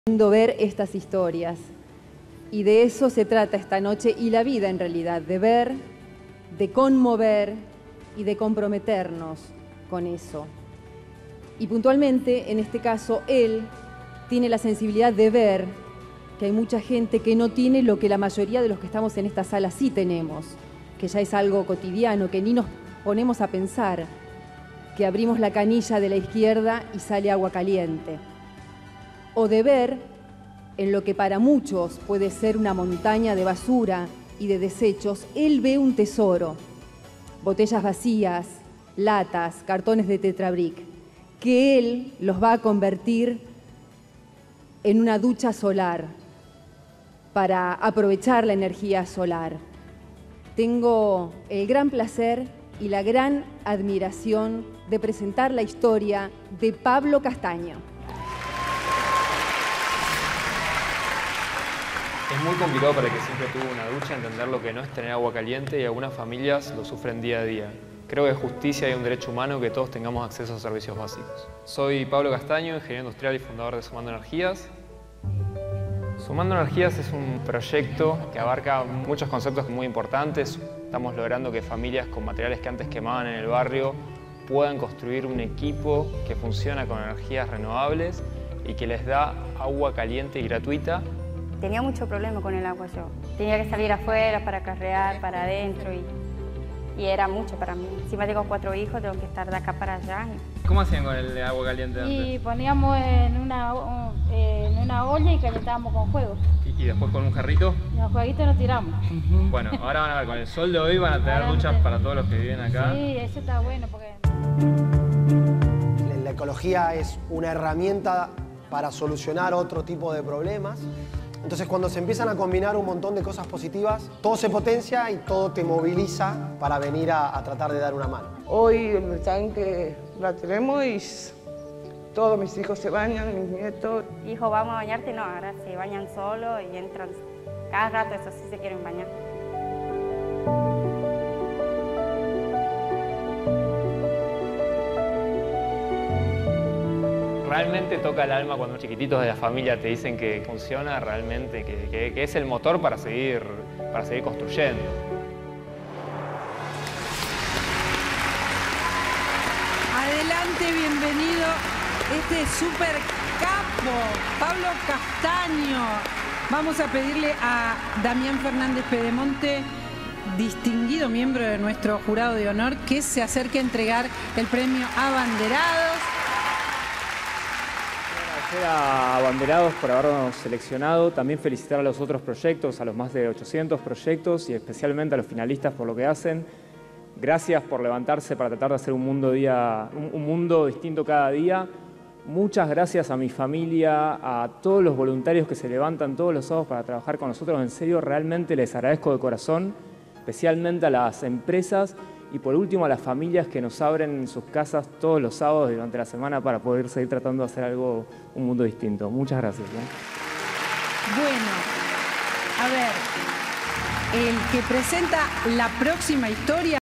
Ver estas historias, y de eso se trata esta noche y la vida en realidad, de ver, de conmover y de comprometernos con eso. Y puntualmente, en este caso, él tiene la sensibilidad de ver que hay mucha gente que no tiene lo que la mayoría de los que estamos en esta sala sí tenemos, que ya es algo cotidiano, que ni nos ponemos a pensar, que abrimos la canilla de la izquierda y sale agua caliente. O de ver en lo que para muchos puede ser una montaña de basura y de desechos, él ve un tesoro, botellas vacías, latas, cartones de Tetra Brick, que él los va a convertir en una ducha solar para aprovechar la energía solar. Tengo el gran placer y la gran admiración de presentar la historia de Pablo Castaño. Es muy complicado para el que siempre tuvo una ducha entender lo que no es tener agua caliente, y algunas familias lo sufren día a día. Creo que es justicia y un derecho humano que todos tengamos acceso a servicios básicos. Soy Pablo Castaño, ingeniero industrial y fundador de Sumando Energías. Sumando Energías es un proyecto que abarca muchos conceptos muy importantes. Estamos logrando que familias con materiales que antes quemaban en el barrio puedan construir un equipo que funciona con energías renovables y que les da agua caliente y gratuita. Tenía mucho problema con el agua yo. Tenía que salir afuera para carrear, para adentro y era mucho para mí. Encima tengo 4 hijos, tengo que estar de acá para allá. ¿Cómo hacían con el agua caliente antes? Y poníamos en una olla y calentábamos con juegos. ¿Y después con un jarrito? Y los jueguitos nos tiramos. Bueno, ahora van a ver, con el sol de hoy van a tener duchas para todos los que viven acá. Sí, eso está bueno porque... La ecología es una herramienta para solucionar otro tipo de problemas. Entonces, cuando se empiezan a combinar un montón de cosas positivas, todo se potencia y todo te moviliza para venir a tratar de dar una mano. Hoy el tanque la tenemos y todos mis hijos se bañan, mis nietos. Hijo, ¿vamos a bañarte? No, ahora se bañan solos y entran cada rato, eso sí se quieren bañar. Realmente toca el alma cuando chiquititos de la familia te dicen que funciona realmente, que es el motor para seguir construyendo. Adelante, bienvenido, este super capo, Pablo Castaño. Vamos a pedirle a Damián Fernández Pedemonte, distinguido miembro de nuestro jurado de honor, que se acerque a entregar el premio Abanderados. A Abanderados por habernos seleccionado, también felicitar a los otros proyectos, a los más de 800 proyectos y especialmente a los finalistas por lo que hacen. Gracias por levantarse para tratar de hacer un mundo distinto cada día. Muchas gracias a mi familia, a todos los voluntarios que se levantan todos los sábados para trabajar con nosotros. En serio, realmente les agradezco de corazón, especialmente a las empresas y por último a las familias que nos abren sus casas todos los sábados durante la semana para poder seguir tratando de hacer un mundo distinto. Muchas gracias. Bueno, a ver, el que presenta la próxima historia